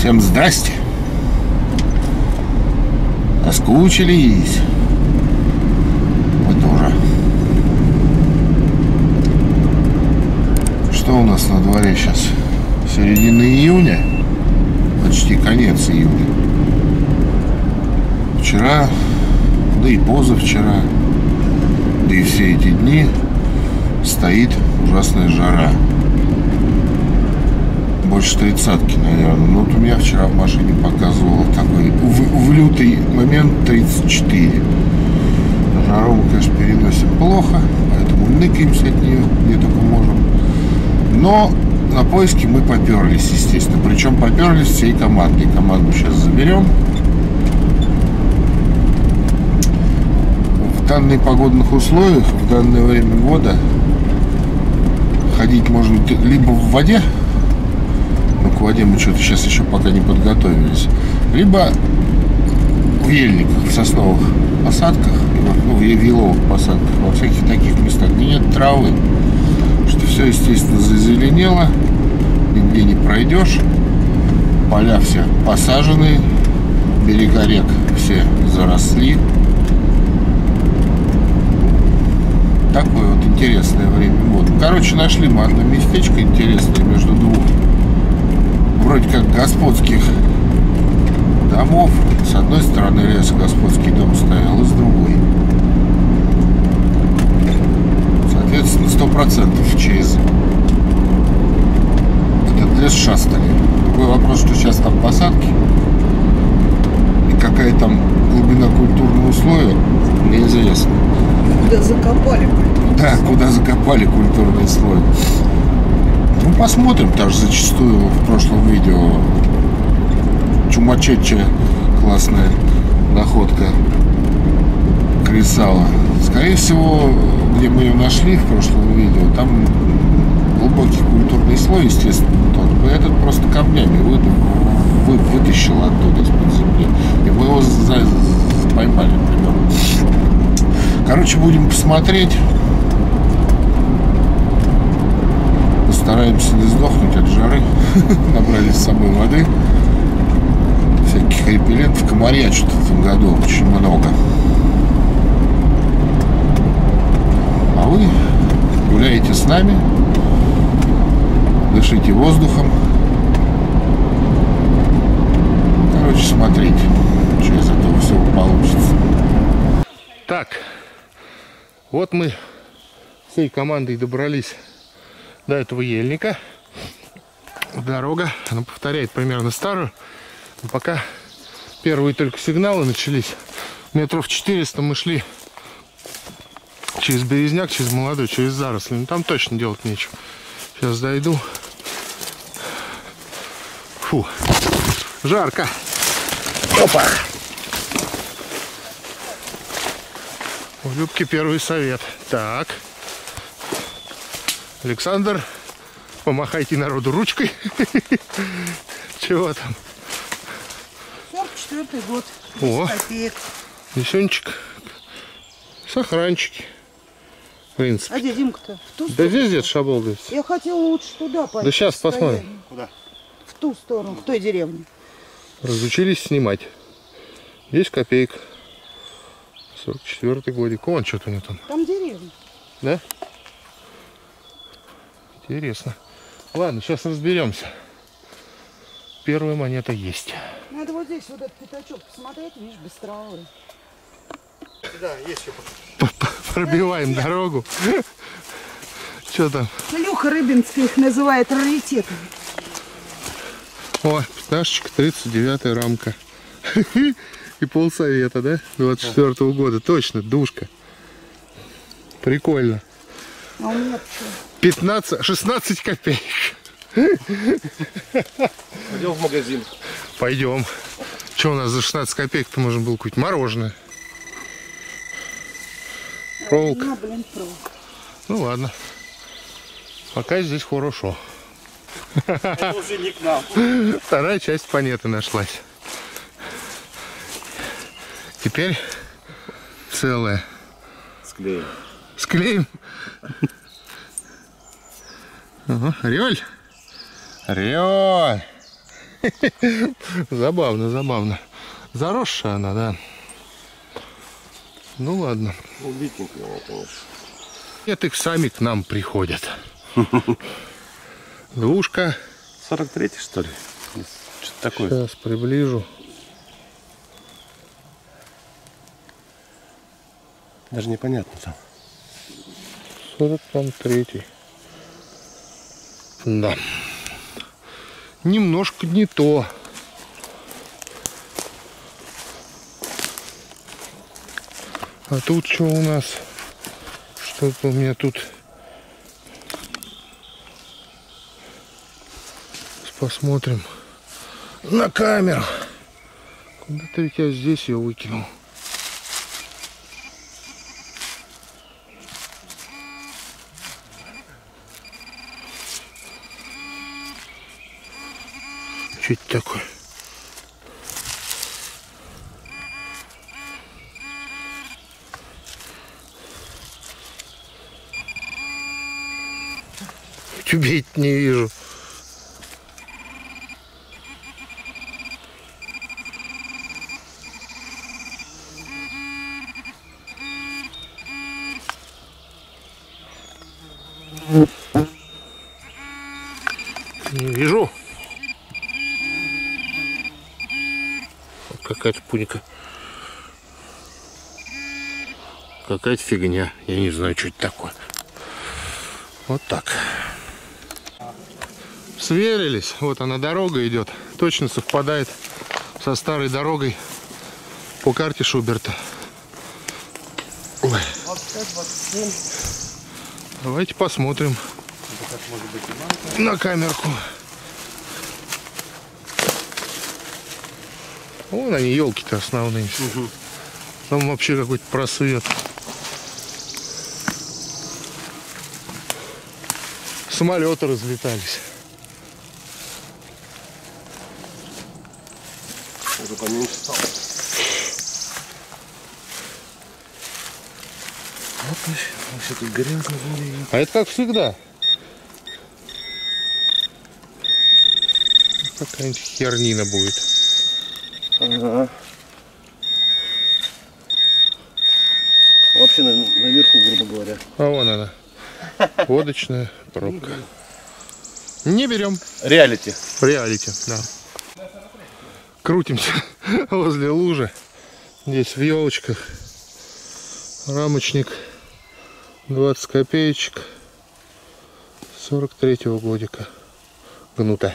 Всем здрасте. Соскучились. Мы тоже. Что у нас на дворе сейчас? Середина июня. Почти конец июня. Вчера, да и позавчера, да и все эти дни стоит ужасная жара. Больше 30-ки, наверное. Ну, вот у меня вчера в машине показывало такой в лютый момент 34. Жару мы, конечно, переносим плохо, поэтому ныкаемся от нее где только можем. Но на поиски мы поперлись, естественно. Причем поперлись всей командой. Команду сейчас заберем. В данных погодных условиях, в данное время года ходить можно либо в воде, но к воде мы что-то сейчас еще пока не подготовились, либо в ельниках, в сосновых посадках, ну, в еловых посадках, во всяких таких местах, где нет травы, что все, естественно, зазеленело, нигде не пройдешь, поля все посажены, берега рек все заросли. Такое вот интересное время года. Короче, нашли мы одно местечко интересное между двух вроде как господских домов. С одной стороны лес, господский дом стоял, и с другой. Соответственно, 100% через этот лес шастали. Другой вопрос, что сейчас там посадки и какая там глубина культурного условия, неизвестно. Куда закопали? Да, куда закопали культурный слой. Ну, посмотрим. Даже зачастую в прошлом видео чумачечая классная находка кресала. Скорее всего, где мы ее нашли в прошлом видео, там глубокий культурный слой, естественно, тот. Этот просто камнями вытащил оттуда из-под земли. И мы его поймали примерно. Короче, будем посмотреть. Постараемся не сдохнуть от жары. Набрали с собой воды. Всяких репеллентов. Комарья что-то в этом году очень много. А вы гуляете с нами. Дышите воздухом. Короче, смотрите, что из этого всего получится. Так. Вот мы всей командой добрались до этого ельника. Дорога, она повторяет примерно старую. Но пока первые только сигналы начались, метров 400 мы шли через березняк, через молодой, через заросли. Но там точно делать нечего. Сейчас дойду. Фу, жарко. Опа! У Любки первый совет. Так. Александр, помахайте народу ручкой. Чего там? 44-й год. О, весенчик. Сохранчики. В принципе. А где Димка-то? Да здесь где-то шаболдается. Я хотела лучше туда пойти. Да сейчас посмотрим. Куда? В ту сторону, в той деревне. Разучились снимать. 10 копеек. 44-й годик. Вон что-то у него там. Там деревня. Да? Интересно. Ладно, сейчас разберемся. Первая монета есть. Надо вот здесь вот этот пятачок посмотреть, видишь, без травы. Да, есть еще. Пробиваем дорогу. Что там? Илюха Рыбинский их называет раритетами. О, пятнашечка, 39-я рамка. И полсовета, да? 24-го года. Точно, душка. Прикольно. А у меня 16 копеек. Пойдем в магазин. Пойдем. Что у нас за 16 копеек-то можно было купить? Мороженое. Проволока. Ну, блин, проволока. Ну ладно. Пока здесь хорошо. Это уже не к нам. Вторая часть монеты нашлась. Теперь целая. Склеим. Склеим. Ага, Риоль. Риоль. Забавно, забавно. Заросшая она, да. Ну ладно. Убитенькая, конечно. Нет, их сами к нам приходят. Двушка. 43-й, что ли? Что-то такое. Сейчас приближу. Даже непонятно там. 43-й. Да. Немножко не то. А тут что у нас? Что-то у меня тут... Посмотрим на камеру. Куда-то ведь я здесь ее выкинул. Что это такое? Убить не вижу. Не вижу. Вот какая-то пуника. Какая-то фигня. Я не знаю, что это такое. Вот так. Сверились. Вот она, дорога идет. Точно совпадает со старой дорогой по карте Шуберта. Ой. 25-27. Давайте посмотрим на камерку. Вон они, елки-то основные. Угу. Там вообще какой-то просвет. Самолеты разлетались. Уже поменьше стало. Все тут грязно. А это как всегда. Какая-нибудь хернина будет. Ага. Вообще наверху, грубо говоря. А вон она. Водочная пробка. Не берем. Реалити. Реалити, да. Крутимся возле лужи. Здесь в елочках. Рамочник 20 копеечек 43-го годика. Гнутая.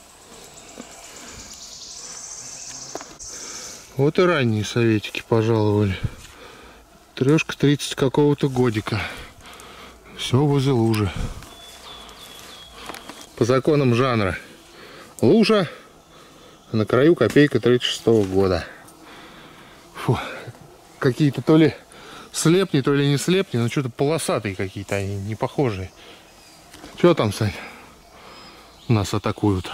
Вот и ранние советики пожаловали. Трешка 30 какого-то годика. Все возле лужи. По законам жанра. Лужа, а на краю копейка 36-го года. Фу. Какие-то то ли слепни, то ли не слепни, но что-то полосатые какие-то, они не похожие. Что там, Сань? Нас атакуют.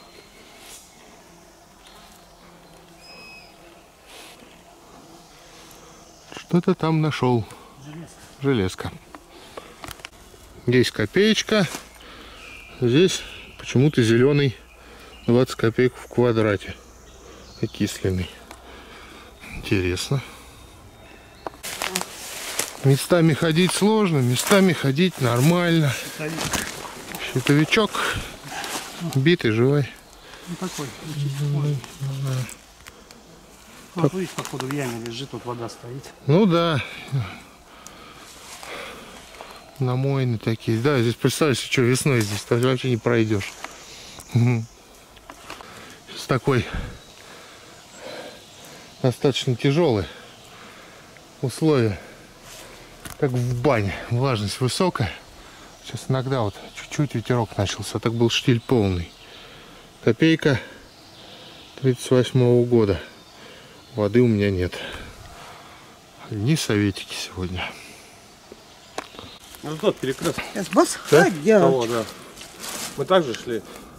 Что-то там нашел. Железка. Здесь копеечка. Здесь почему-то зеленый 20 копеек в квадрате. Окисленный. Интересно. Местами ходить сложно, местами ходить нормально. Щитовичок битый, живой. Ну такой, вот видишь, походу в яме лежит, тут вода стоит. Ну да. Намоины такие. Да, здесь представляешь, что весной здесь ты вообще не пройдешь. Сейчас такой достаточно тяжелые условия, как в бане. Влажность высокая. Сейчас иногда вот чуть-чуть ветерок начался, а так был штиль полный. Копейка 38-го года. Воды у меня нет. Одни советики сегодня. Ну тот перекресток. Сейчас восходя. Того, да. Мы также шли.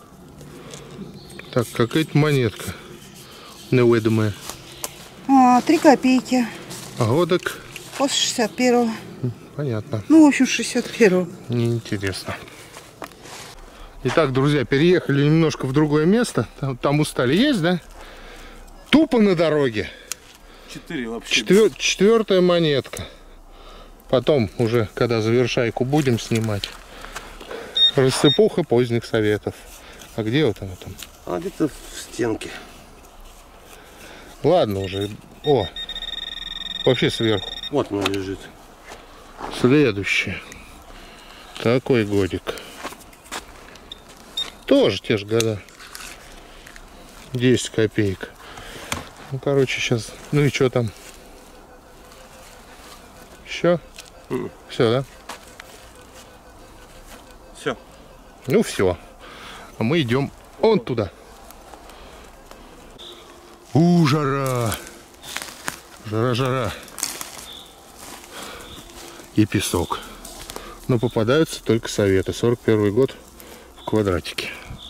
Так, какая-то монетка невидимая. 3 копейки. А годок? После 61-го. Понятно. Ну, в общем, 61-го. Неинтересно. Итак, друзья, переехали немножко в другое место. Там устали. Есть, да? Тупо на дороге. 4 вообще. Четвертая монетка. Потом уже, когда завершайку будем снимать. Рассыпуха поздних советов. А где вот она там? А где-то в стенке. Ладно уже. О, вообще сверху. Вот она лежит. Следующее. Такой годик. Тоже те же года. 10 копеек. Ну, короче, сейчас... Ну и что там? Еще? Все, да? Все. Ну, все. А мы идем вон туда. Жара! Жара. И песок. Но попадаются только советы. 41 год в квадратике.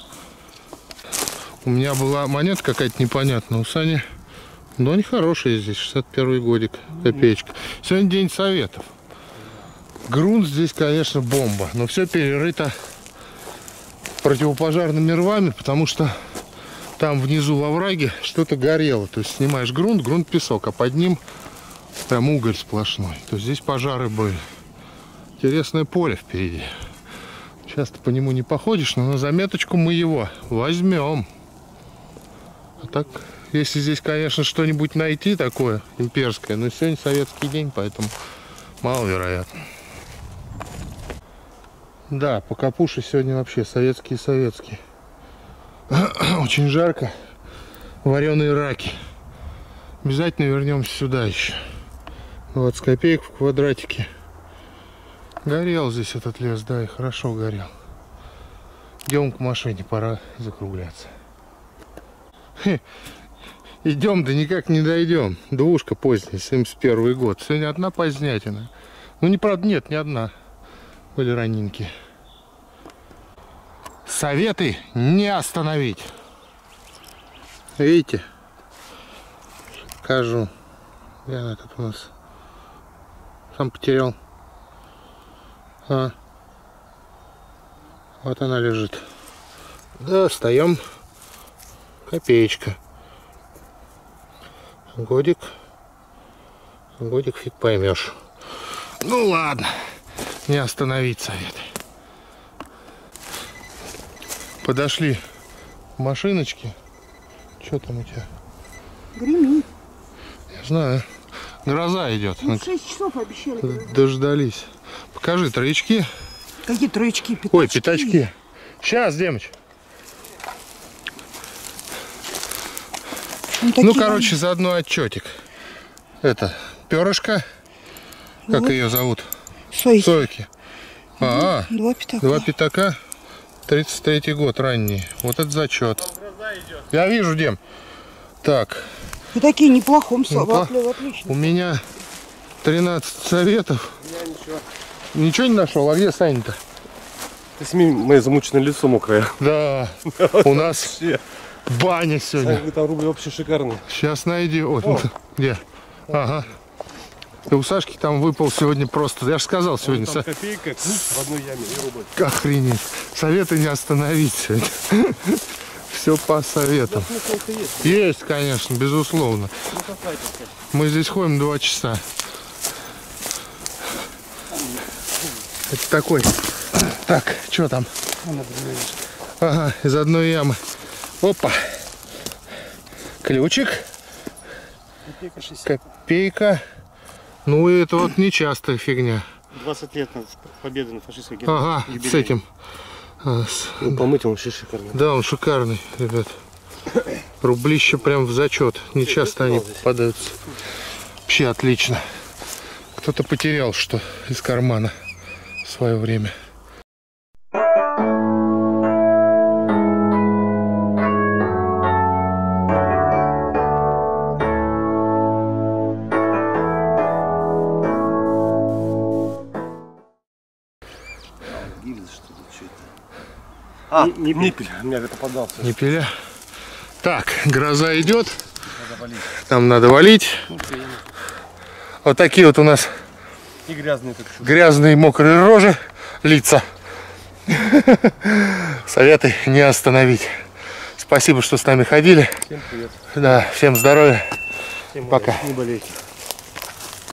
У меня была монета какая-то непонятная. У Сани, но они хорошие здесь. 61 годик. Копеечка. Сегодня день советов. Грунт здесь, конечно, бомба. Но все перерыто противопожарными рвами, потому что там внизу во враге что-то горело. То есть снимаешь грунт песок, а под ним прям уголь сплошной. То есть здесь пожары были. Интересное поле впереди. Часто по нему не походишь, но на заметочку мы его возьмем. А так, если здесь, конечно, что-нибудь найти такое имперское, но сегодня советский день, поэтому маловероятно. Да, по Капуше сегодня вообще советские. Очень жарко. Вареные раки. Обязательно вернемся сюда еще. 20 копеек в квадратике. Горел здесь этот лес, да, и хорошо горел. Идем к машине, пора закругляться. Идем, да никак не дойдем. Двушка поздняя, 71 год. Сегодня одна позднятина. Ну, не правда, нет, не одна. Были ранинки. Советы не остановить. Видите? Покажу. Где она тут у нас? Сам потерял. Вот она лежит. Да, встаем. Копеечка. Годик фиг поймешь. Ну ладно. Не остановить советы. Подошли к машиночке. Что там у тебя? Гремит. Я знаю. Гроза идет. Ну, 6 часов обещали. Дождались. Покажи троечки. Какие троечки? Пятачки? Ой, пятачки. Сейчас, Демыч. Ну, короче, заодно отчетик. Это перышко. Как вот. ее зовут? Сойки. Два пятака. 33-й год, ранний. Вот это зачет. Я вижу, Дем. Так. И такие неплохом отлично. У меня 13 советов. Ничего не нашел? А где Саня-то? Ты сними мое замученное лицо мокрое. Да. У нас баня сегодня. Саня, там рубли вообще шикарные. Сейчас найди. Где? Ага. И у Сашки там выпал сегодня просто. Я же сказал сегодня. Там копейка, в одной яме и рубль. Охренеть. Советы не остановить сегодня. Все по советам. Есть, конечно, безусловно. Мы здесь ходим 2 часа. Это такой. Так, что там? Ага, из одной ямы. Опа. Ключик. Копейка. Ну, это вот нечастая фигня. 20 лет победы на фашистской Германии. Ага, с этим. Ну, помыть он вообще шикарный. Да, он шикарный, ребят. Рублище прям в зачет. Не часто они попадаются. Вообще отлично. Кто-то потерял что из кармана в свое время. Ниппель. У меня это подался. Ниппеля. Так, гроза идет. Там надо валить. Вот такие вот у нас И грязные, как чушь. грязные мокрые рожи, лица. Советы не остановить. Спасибо, что с нами ходили. Всем привет. Да, всем здоровья. Всем Пока. Не болейте.